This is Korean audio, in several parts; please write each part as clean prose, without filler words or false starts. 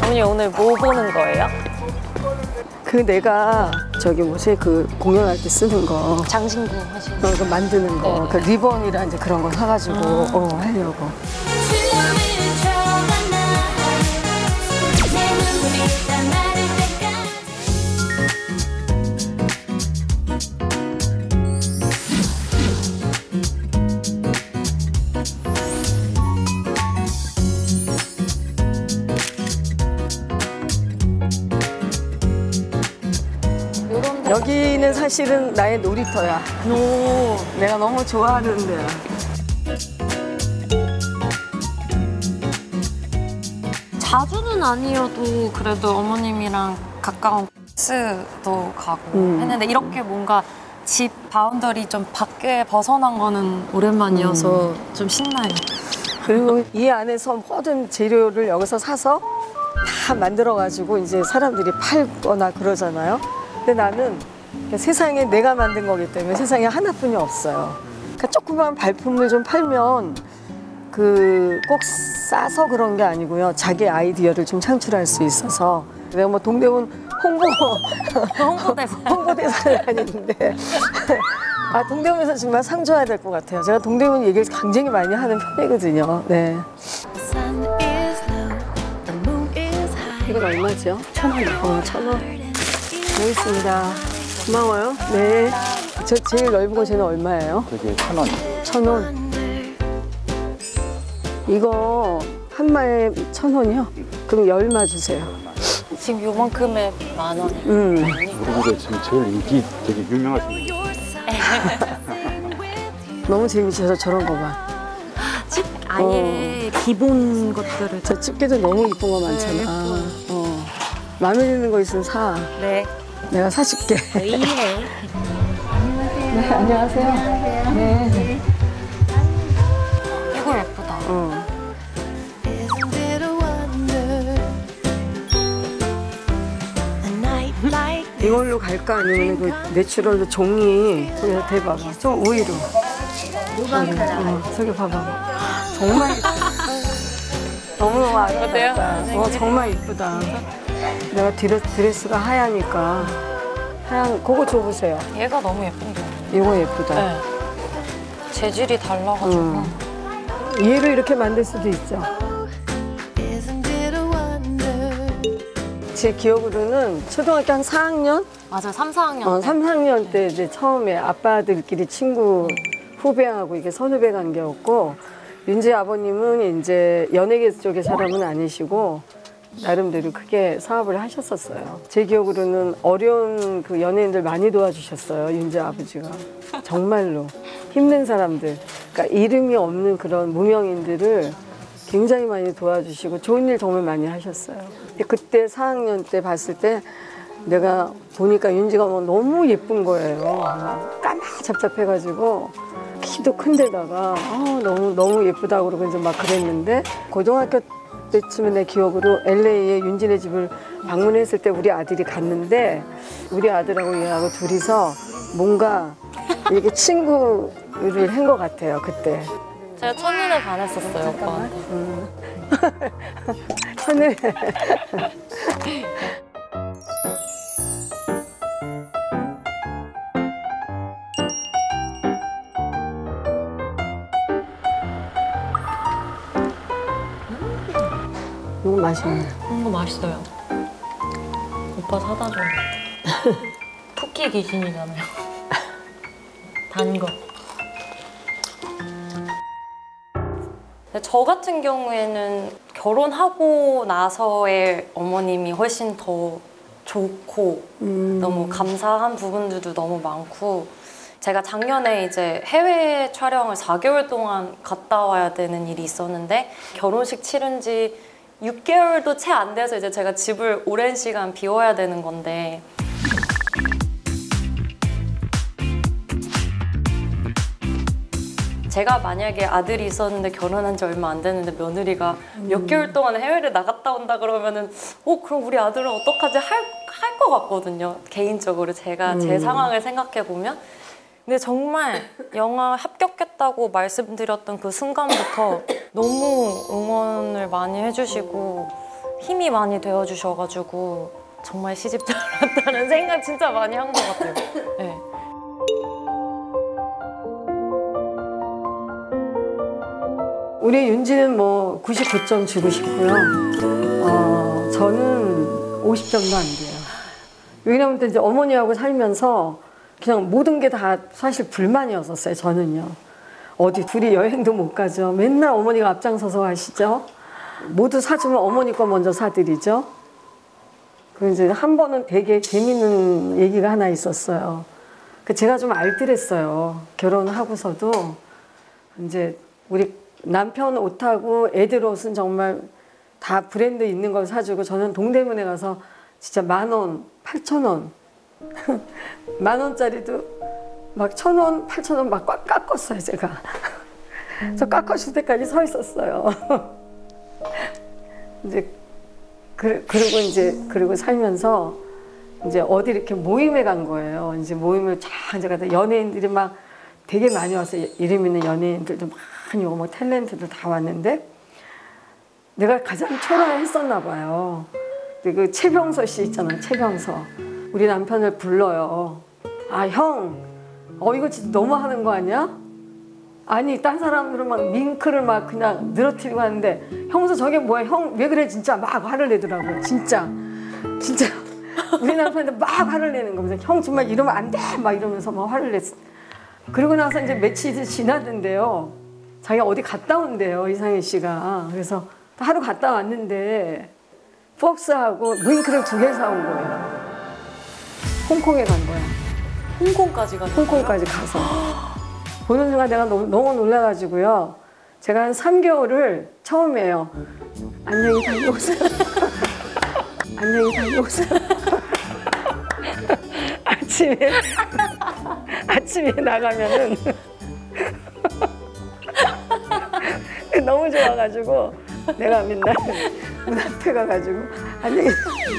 어머니 오늘 뭐 보는 거예요? 그 내가 저기 뭐지 그 공연할 때 쓰는 거 장신구 하시는 그 만드는 거 네. 그 리본이랑 이제 그런 거 사가지고 하려고. 여기는 사실은 나의 놀이터야. 내가 너무 좋아하는 데야. 자주는 아니어도 그래도 어머님이랑 가까운 스도 가고 했는데 이렇게 뭔가 집 바운더리 좀 밖에 벗어난 거는 오랜만이어서 좀 신나요. 그리고 이 안에서 모든 재료를 여기서 사서 다 만들어가지고 이제 사람들이 팔거나 그러잖아요. 근데 나는 세상에 내가 만든 거기 때문에 세상에 하나뿐이 없어요. 그러니까 조그만 발품을 좀 팔면 그 꼭 싸서 그런 게 아니고요. 자기 아이디어를 좀 창출할 수 있어서 내가 뭐 동대문 홍보대사는 아닌데 동대문에서 정말 상 줘야 될 것 같아요. 제가 동대문 얘기를 굉장히 많이 하는 편이거든요. 네. 이건 얼마죠? 1,000원. 1,000원. 여기 있습니다. 고마워요. 네. 저 제일 넓은 거 쟤는 얼마예요? 그게 1,000원. 1,000원. 이거 한 마에 1,000원이요? 그럼 10마 주세요. 지금 요만큼에 10,000원. 우리가 지금 제일 인기 되게 유명하신 너무 재밌어서 저런 거 봐. 아예 기본 것들을. 저 집게도 너무 이쁜 거 많잖아. 마음에 드는 거 있으면 사. 네. 내가 사줄게. 네. 네, 안녕하세요. 네. 이거 예쁘다. 이걸로 갈까? 아니면 그 내추럴로 종이 그래서 대박. 좀 우위로. 저기 봐봐. 정말 너무 아름답다. 정말 이쁘다. 내가 드레스가 하얘니까 하얀 그거 줘보세요. 얘가 너무 예쁜데. 이거 예쁘다. 네. 재질이 달라가지고. 얘를 이렇게 만들 수도 있죠. 제 기억으로는 초등학교 한 4학년? 맞아, 3, 4학년 때. 3, 4학년 때 이제 처음에 아빠들끼리 친구 후배하고 이게 선후배 관계였고 윤지 아버님은 이제 연예계 쪽의 사람은 아니시고 나름대로 크게 사업을 하셨었어요. 제 기억으로는 어려운 그 연예인들 많이 도와주셨어요. 윤지 아버지가. 정말로. 힘든 사람들. 그러니까 이름이 없는 그런 무명인들을 굉장히 많이 도와주시고 좋은 일 정말 많이 하셨어요. 그때 4학년 때 봤을 때 내가 보니까 윤지가 뭐 너무 예쁜 거예요. 까마잡잡해가지고 키도 큰데다가 너무 예쁘다고 그러고 이제 막 그랬는데 고등학교 때쯤에 내 기억으로 LA에 윤지네 집을 방문했을 때 우리 아들이 갔는데 우리 아들하고 얘하고 둘이서 뭔가 이렇게 친구를 한 것 같아요. 그때. 제가 첫눈에 반했었어요, 오빠한테. 첫눈에. 너무 맛있네. 이거 맛있어요. 오빠 사다 줘요. 토끼 귀신이잖아요. 단 거. 저 같은 경우에는 결혼하고 나서의 어머님이 훨씬 더 좋고 너무 감사한 부분들도 너무 많고 제가 작년에 이제 해외 촬영을 4개월 동안 갔다 와야 되는 일이 있었는데 결혼식 치른 지 6개월도 채 안 돼서 이제 제가 집을 오랜 시간 비워야 되는 건데 제가 만약에 아들이 있었는데 결혼한 지 얼마 안 됐는데 며느리가 몇 개월 동안 해외를 나갔다 온다 그러면은 그럼 우리 아들은 어떡하지 할 것 같거든요. 개인적으로 제가 제 상황을 생각해 보면. 근데 정말 영화 합격했다고 말씀드렸던 그 순간부터 너무 응원을 많이 해주시고 힘이 많이 되어주셔가지고 정말 시집 잘 왔다는 생각 진짜 많이 한 것 같아요. 네. 우리 윤지는 뭐 99점 주고 싶고요. 저는 50점도 안 돼요. 왜냐면 이제 어머니하고 살면서 그냥 모든 게 다 사실 불만이었었어요. 저는요. 어디 둘이 여행도 못 가죠. 맨날 어머니가 앞장서서 가시죠. 모두 사주면 어머니 거 먼저 사드리죠. 그 이제 한 번은 되게 재밌는 얘기가 하나 있었어요. 그 제가 좀 알뜰했어요. 결혼하고서도 이제 우리 남편 옷하고 애들 옷은 정말 다 브랜드 있는 걸 사주고 저는 동대문에 가서 진짜 10,000원, 8,000원, 10,000원짜리도 막 1,000원, 8,000원 막 꽉 깎았어요 제가. 저 깎아줄 때까지 서 있었어요. 이제 그리고 살면서 이제 어디 이렇게 모임에 간 거예요. 이제 모임을 쫙 이제 가다 연예인들이 막 되게 많이 왔어요. 이름 있는 연예인들도 많이 오고 뭐 탤런트들 다 왔는데 내가 가장 초라했었나 봐요. 근데 그 최병서 씨 있잖아요. 최병서. 우리 남편을 불러요. 아, 형, 이거 진짜 너무 하는 거 아니야? 아니, 딴 사람들은 막 밍크를 막 그냥 늘어뜨리고 하는데 형서 저게 뭐야? 형 왜 그래? 진짜 막 화를 내더라고요. 진짜. 우리 남편한테 막 화를 내는 겁니다. 형 정말 이러면 안 돼! 막 이러면서 막 화를 냈어. 그러고 나서 이제 며칠이 지났는데요. 자기가 어디 갔다 온대요, 이상희 씨가. 그래서 하루 갔다 왔는데 폭스하고 윙크를 2개 사온 거예요. 홍콩에 간 거야. 홍콩까지 가요? 홍콩까지 가서. 보는 순간 내가 너무 놀라가지고요. 제가 한 3개월을 처음이에요. 안녕히 다녀오세요. 안녕히 다녀오세요. 아침에 나가면은 너무 좋아가지고 내가 맨날 문 앞에 가가지고 안녕히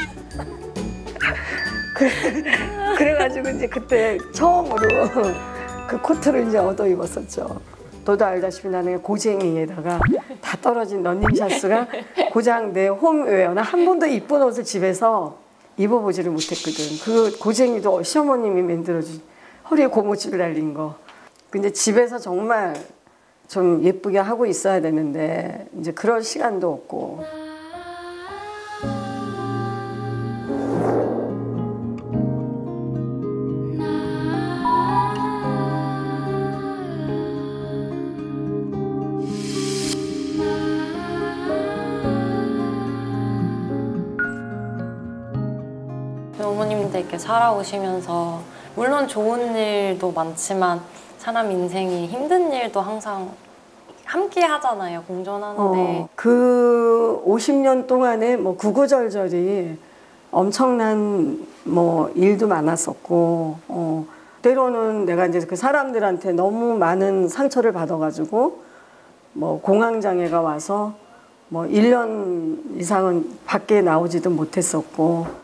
그래가지고 이제 그때 처음으로 그 코트를 이제 얻어 입었었죠. 너도 알다시피 나는 고쟁이에다가 다 떨어진 런닝샷스가 고장 내 홈웨어. 나 한 번도 이쁜 옷을 집에서 입어보지를 못했거든. 그 고쟁이도 시어머님이 만들어준 허리에 고무줄 달린 거. 근데 집에서 정말 좀 예쁘게 하고 있어야 되는데 이제 그럴 시간도 없고. 어머님들께 살아오시면서 물론 좋은 일도 많지만 사람 인생이 힘든 일도 항상 함께 하잖아요. 공존하는데. 그 50년 동안에 뭐 구구절절이 엄청난 뭐 일도 많았었고, 때로는 내가 이제 그 사람들한테 너무 많은 상처를 받아가지고 뭐 공황장애가 와서 뭐 1년 이상은 밖에 나오지도 못했었고.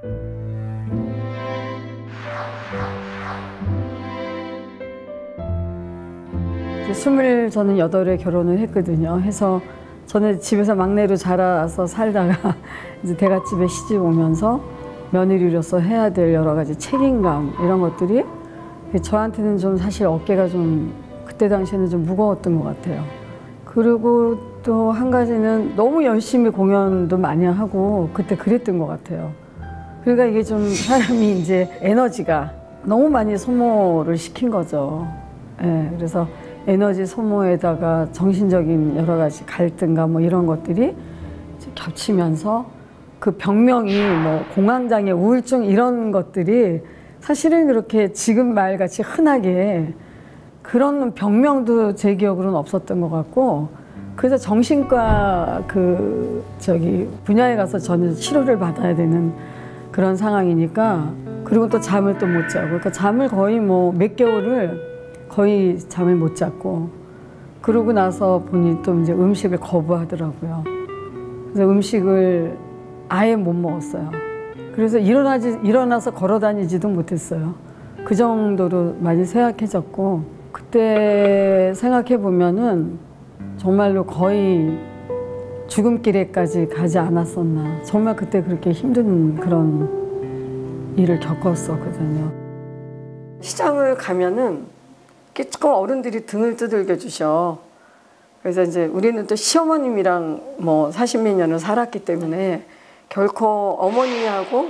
28에 결혼을 했거든요. 해서 저는 집에서 막내로 자라서 살다가 이제 대갓집에 시집 오면서 며느리로서 해야 될 여러 가지 책임감 이런 것들이 저한테는 좀 사실 어깨가 좀 그때 당시에는 좀 무거웠던 것 같아요. 그리고 또 한 가지는 너무 열심히 공연도 많이 하고 그때 그랬던 것 같아요. 그러니까 이게 좀 사람이 이제 에너지가 너무 많이 소모를 시킨 거죠. 예, 그래서 에너지 소모에다가 정신적인 여러 가지 갈등과 뭐 이런 것들이 이제 겹치면서 그 병명이 뭐 공황장애, 우울증 이런 것들이 사실은 그렇게 지금 말같이 흔하게 그런 병명도 제 기억으로는 없었던 것 같고, 그래서 정신과 분야에 가서 저는 치료를 받아야 되는 그런 상황이니까, 그리고 또 잠을 또 못 자고, 그러니까 잠을 거의 뭐 몇 개월을 거의 잠을 못 잤고, 그러고 나서 보니 또 이제 음식을 거부하더라고요. 그래서 음식을 아예 못 먹었어요. 그래서 일어나서 걸어 다니지도 못했어요. 그 정도로 많이 쇠약해졌고, 그때 생각해 보면은 정말로 거의 죽음길에까지 가지 않았었나. 정말 그때 그렇게 힘든 그런 일을 겪었었거든요. 시장을 가면은 이렇게 조금 어른들이 등을 두들겨 주셔. 그래서 이제 우리는 또 시어머님이랑 뭐 40몇 년을 살았기 때문에 결코 어머니하고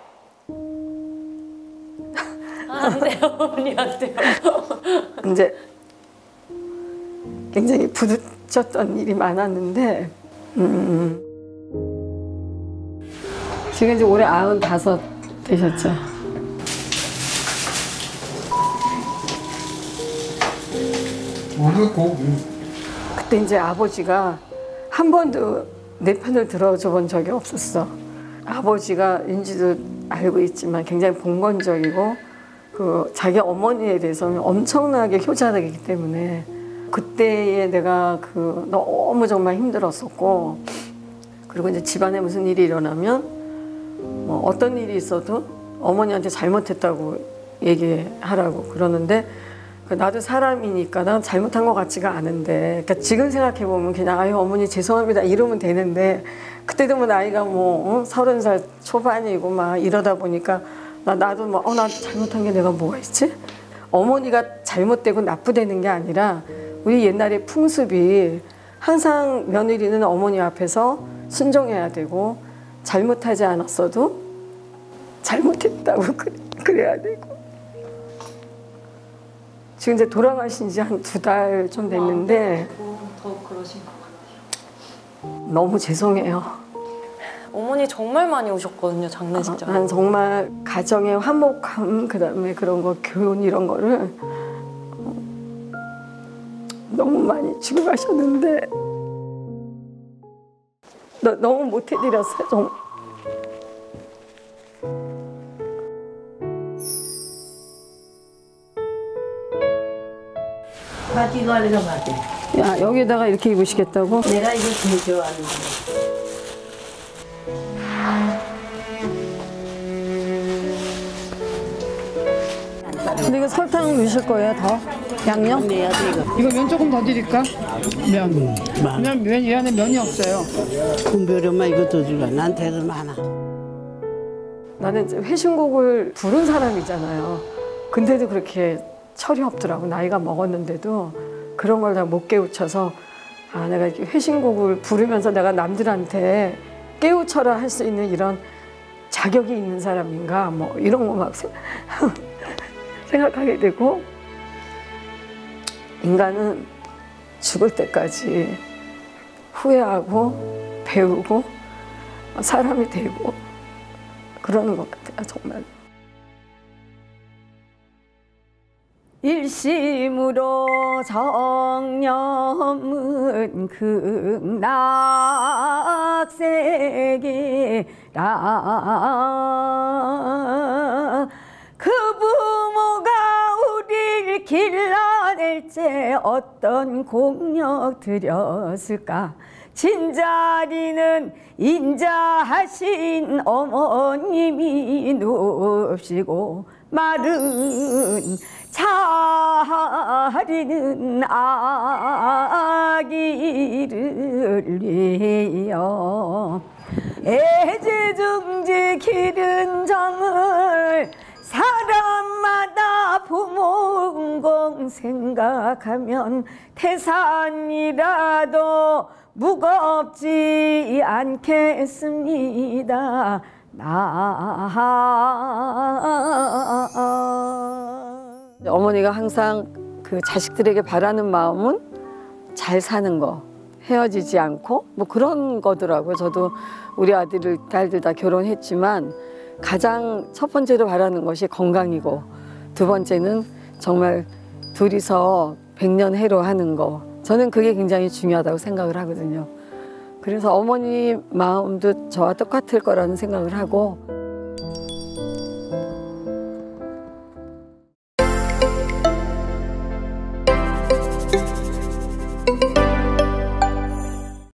안 돼요, 어머니 안 돼요. 이제 굉장히 부딪혔던 일이 많았는데 지금 이제 올해 95 되셨죠? 그때 이제 아버지가 한 번도 내 편을 들어줘 본 적이 없었어. 아버지가 윤지도 알고 있지만 굉장히 봉건적이고 그 자기 어머니에 대해서는 엄청나게 효자적이기 때문에 그때에 내가 그 너무 정말 힘들었었고, 그리고 이제 집안에 무슨 일이 일어나면 뭐 어떤 일이 있어도 어머니한테 잘못했다고 얘기하라고 그러는데, 나도 사람이니까 난 잘못한 것 같지가 않은데, 그러니까 지금 생각해 보면 그냥 아유 어머니 죄송합니다 이러면 되는데, 그때도 뭐 나이가 뭐 30살 초반이고 막 이러다 보니까 나도 뭐 나 잘못한 게 내가 뭐가 있지? 어머니가 잘못되고 나쁘다는 게 아니라 우리 옛날의 풍습이 항상 며느리는 어머니 앞에서 순종해야 되고, 잘못하지 않았어도 잘못했다고 그래야 되고. 지금 이제 돌아가신 지 한 2달 좀 됐는데 더 그러신 것 같아요. 너무 죄송해요. 어머니 정말 많이 오셨거든요, 장례식장. 난 정말 가정의 화목함, 그다음에 그런 거, 교훈 이런 거를 너무 많이 주고 가셨는데 너무 못 해드렸어요. 정말. 바지 이거 알리가 바지. 야, 여기다가 이렇게 입으시겠다고? 내가 이거 제일 좋아하는 거. 근데 이거 설탕 넣으실 거예요, 더? 양념? 내야 돼 이거. 이거 면 조금 더 드릴까? 면. 그냥 면, 이 안에 면이 없어요. 군별엄마 이거 더 줄라. 나한테도 많아. 나는 이제 회신곡을 부른 사람이잖아요. 근데도 그렇게 철이 없더라고. 나이가 먹었는데도 그런 걸 다 못 깨우쳐서, 아, 내가 이렇게 회신곡을 부르면서 내가 남들한테 깨우쳐라 할 수 있는 이런 자격이 있는 사람인가, 뭐 이런 거 막 생각하게 되고, 인간은 죽을 때까지 후회하고 배우고 사람이 되고 그러는 것 같아요, 정말. 일심으로 정념은 극락세계라. 그 부모가 우리를 길러낼지 어떤 공력 들였을까. 진자리는 인자하신 어머님이 눕시고, 마른 자리는 아기를 위하여 애지중지 기른 정을 사람마다 부모운공 생각하면 태산이라도 무겁지 않겠습니다. 어머니가 항상 그 자식들에게 바라는 마음은 잘 사는 거, 헤어지지 않고 뭐 그런 거더라고요. 저도 우리 딸들 다 결혼했지만 가장 첫 번째로 바라는 것이 건강이고, 두 번째는 정말 둘이서 백년해로 하는 거. 저는 그게 굉장히 중요하다고 생각을 하거든요. 그래서 어머니 마음도 저와 똑같을 거라는 생각을 하고,